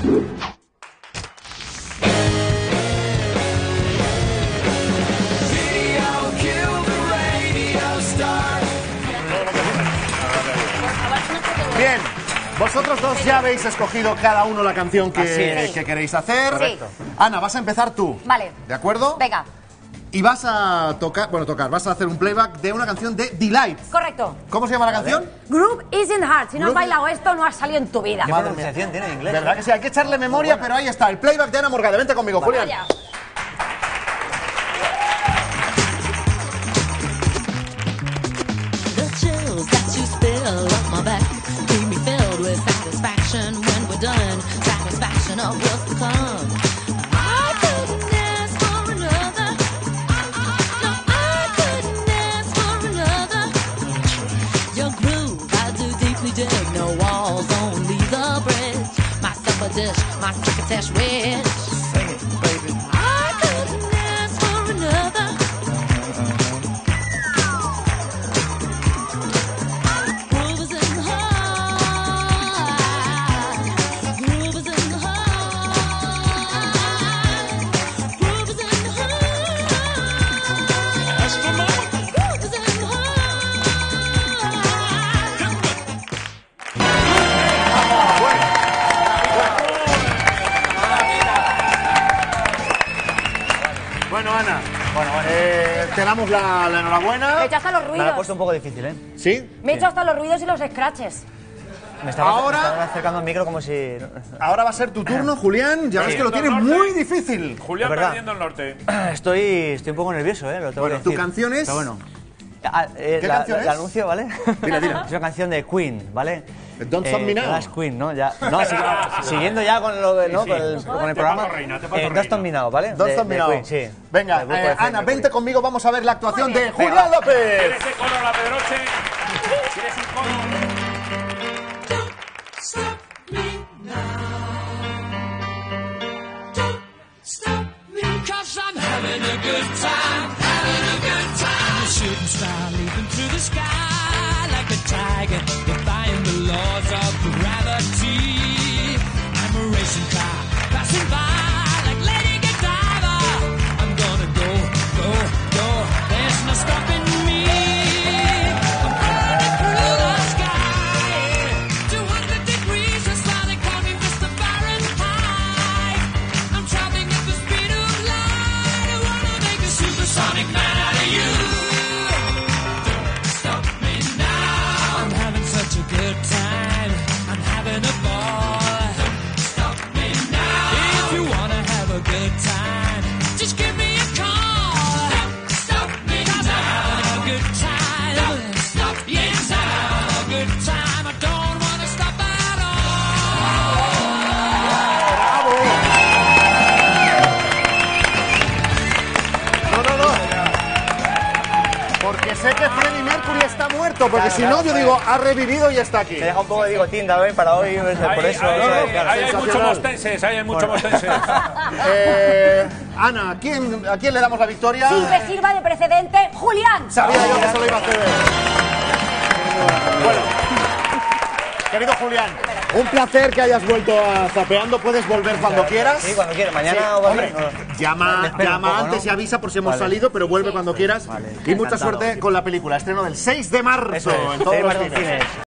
Bien, vosotros dos ya habéis escogido cada uno la canción que queréis hacer. Correcto. Ana, vas a empezar tú. Vale. ¿De acuerdo? Venga. Y vas a vas a hacer un playback de una canción de Delight. Correcto. ¿Cómo se llama la canción? Groove Isn't Hard. Si no has Groove bailado esto, no has salido en tu vida. ¿Qué pronunciación tiene en inglés? ¿Verdad que sí? Hay que echarle memoria, pero ahí está, el playback de Ana Morgade. Vente conmigo, Julián. Vaya. The chills that you spill up my back leave me filled with satisfaction when we're done. Satisfaction of what's to come. I couldn't ask for another. No, I couldn't ask for another. Your groove, I do deeply dig. No walls, only the bridge. My supper dish, my crocketesh wish. Sing it, baby. I couldn't ask for another. Bueno, Ana, te damos la enhorabuena. Me he hecho hasta los Me la he ruidos. puesto un poco difícil, ¿eh? ¿Sí? Me he hecho hasta los ruidos y los scratches. Me estaba Ahora- acercando al micro como si... Ahora va a ser tu turno, Julián. Ya ves que lo tiene muy difícil. Julián Es verdad. perdiendo el norte. Estoy un poco nervioso, ¿eh? Lo tengo Bueno, que tu decir. canción es... Pero bueno. ¿Qué canción es? La anuncio, ¿vale? Dila, dila. Es una canción de Queen, ¿vale? Don't Stop Me Now. That's Queen, ¿no? Ya, no, siguiendo ya con lo de, ¿no? Sí, con el Te programa. paso reina, te paso Don't Stop reina. Me Now, ¿vale? Don't Stop Me de Now. Queen, sí. Venga, Del grupo de Ana, Freddie vente Mercury. conmigo. Vamos a ver la actuación de Venga, Julián va. López. ¿Quieres ese coro, la Pedroche? ¿Quieres un coro? Cause I'm having a good time, having a good time. A shooting star leaping through the sky like a tiger, defying the laws of gravity. I'm a racing car passing by like Lady Godiva. I'm gonna go, go, go. There's no stopping me. I'm flying through the sky. 200 degrees, the sonic counting just a Fahrenheit. I'm traveling at the speed of light. I wanna make a supersonic man out of you. Don't stop me now. I'm having such a good time. I'm having a ball. Don't stop me now. If you wanna have a good time, just give me a call. Don't stop me now. I'm having a good time. Don't stop me yes, I'm having a good time. I don't wanna stop at all. No, no, no. Porque sé que Freddie Mercury está muerto. Porque si no, yo digo, ha revivido y está aquí. Me deja un poco de bigotín también para hoy, por eso. ¿sabes? Claro. Hay muchos mostenses, hay muchos mostenses. Ana, ¿a quién le damos la victoria? Sin que sirva de precedente, Julián. Sabía yo que se lo iba a hacer. Bueno, querido Julián, un placer que hayas vuelto a Zapeando. Puedes volver cuando quieras. Sí, cuando quieras. Mañana Sí, o cuando... hombre, llama espero un poco, antes ¿no? y avisa por si hemos Vale. salido, pero vuelve cuando quieras. Vale. Y mucha Encantado. suerte con la película. Estreno del 6 de marzo Eso es. en todos los Marzo cines. Cines.